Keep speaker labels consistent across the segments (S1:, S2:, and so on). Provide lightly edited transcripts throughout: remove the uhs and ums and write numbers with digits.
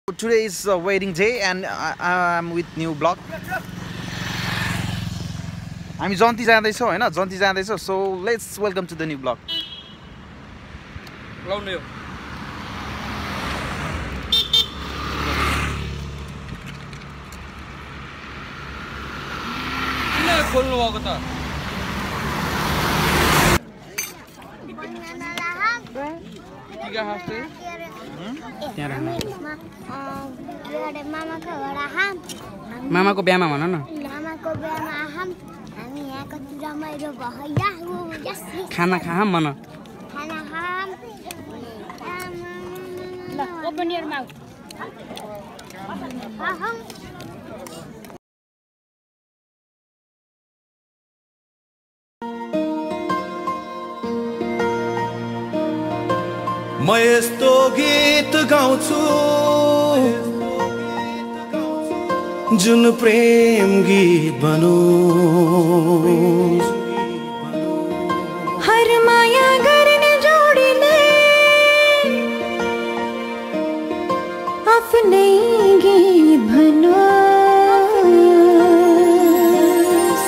S1: Today is a wedding day and I'm with new blog. हामी जन्ती जाँदैछौँ हैन जन्ती जाँदैछौँ so let's welcome to the new blog.
S2: लाउनु यो किन खोल्नु भएको त टिका हास्ते
S3: मामाको बिहामा भन न
S4: मामाको बिहामा आहाम हामी यहाँ कति रमाइलो भयो
S3: खाना खाम भन
S4: खाना खाम ल ओपन योर माउथ आहाम
S5: म यस्तो गीत गाउँछु जुन प्रेम गीत बनोस्
S6: हर माया गर्ने जोडीले आफ्नै गीत भनोस्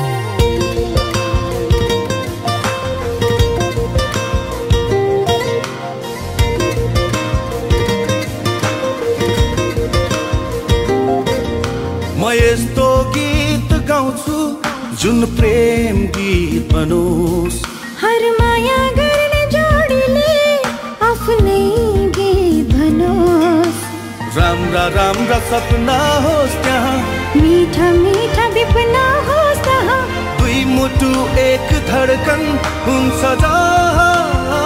S5: म यस्तो गीत गाउँछु जुन प्रेम गीत बनोस्
S6: हर माया गर्ने जोडीले आफ्नै गीत भनोस्
S5: राम्रा राम्रा सपना होस् त्यहाँ
S6: मीठा मीठा विपना होस् त्यहाँ
S5: दुई मुटु एक धडकन हुन्छ जहाँ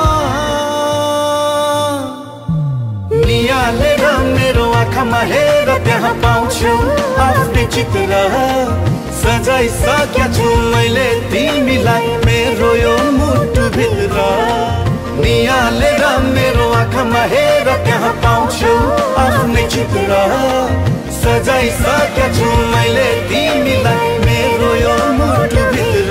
S5: नियालेर मेरो आँखामा हेर त्यहाँ पाउँछु आफ्नै चित्र सजाइसकेका छु मैले तिमीलाई मेरो यो मुटु भित्र नियालेर मेरो आँखामा हेर त्यहाँ पाउँछु आफ्नै चित्र सजाइसकेका छु मैले तिमीलाई मेरो यो मुटु भित्र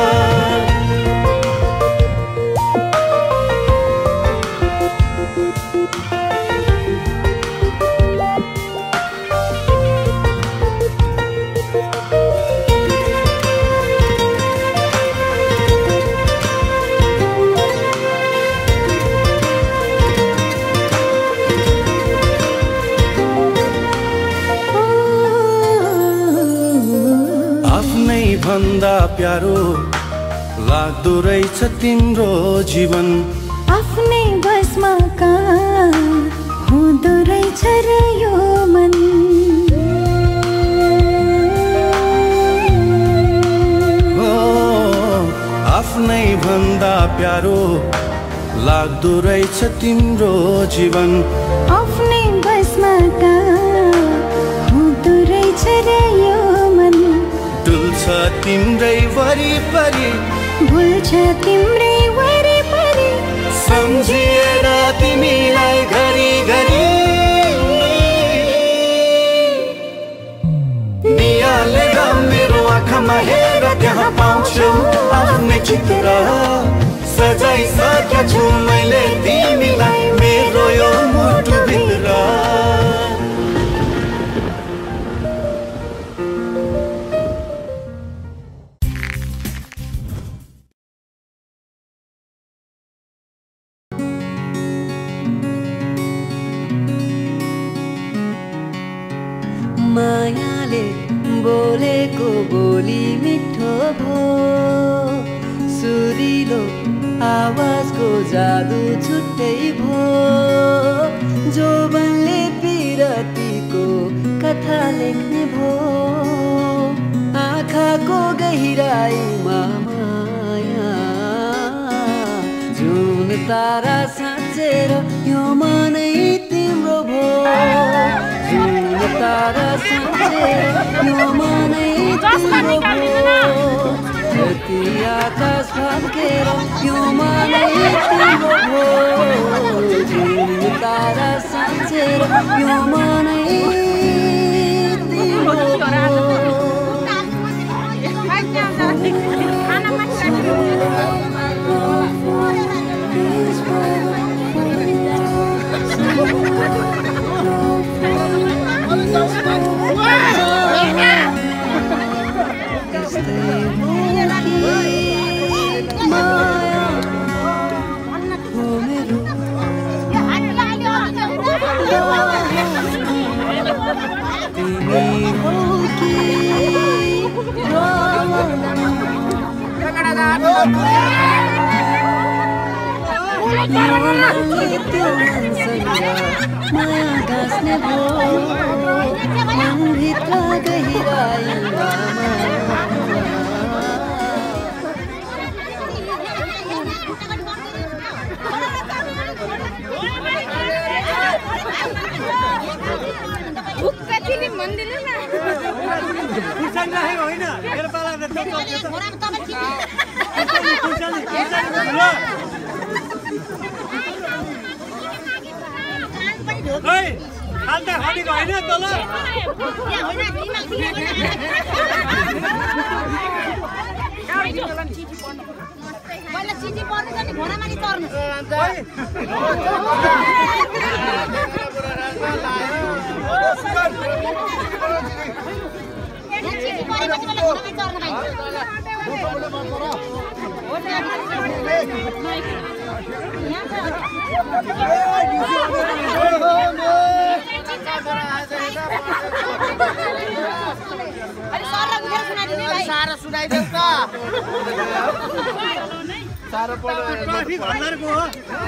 S5: भन्दा प्यारो लाग्दो रहेछ तिम्रो जीवन
S6: आफ्नै बसमा कहाँ हुँदो रहेछ र यो मन
S5: हो आफ्नै भन्दा प्यारो लाग्दो रहेछ तिम्रो जीवन
S6: आफ्नै बसमा कहाँ हुँदो रहेछ र यो मन
S5: डुल्छ तिम्रै वरिपरि
S6: भुल्छ तिम्रै वरिपरि
S5: सम्झिएर तिमीलाई घरि घरि नियालेर मेरो आँखामा हेर त्यहाँ पाउँछु आफ्नै चित्र सजाइसकेका छु मैले तिमीलाई मेरो यो मुटु भित्र
S7: मायाले बोलेको बोली मिठो भो सुरिलो आवाजको जादु छुट्टै भो जोबनले पिरतीको कथा लेख्ने भो आँखाको गहिराइमा माया जुन तारा साँचेर यो मनै तिम्रो भो तारा साँचेर यो मनै तिम्रो भो जति आकाश फर्केर यो मनै तिम्रो भो तारा साँचेर यो मनै तिम्रो भो
S6: खाना
S7: तिमी हो कि माया गाँस्ने भो मनभित्र गहिराइमा
S8: सारा सुनाइदेऊ त सारा ट्राफिक हल्लाको हो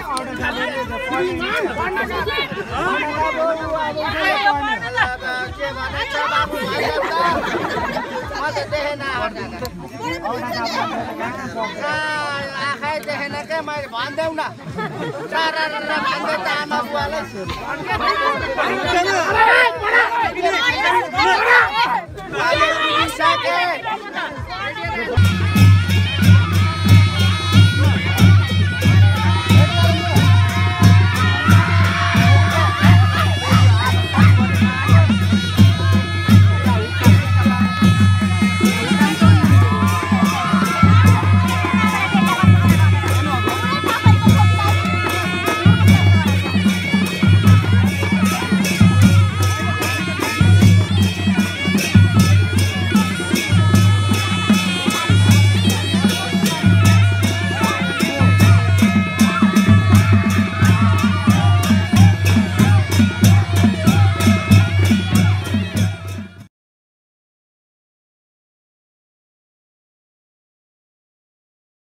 S8: आँखै देखेन के मैले भनिदेऊ न सारा भन्दै त आमा बुवालाई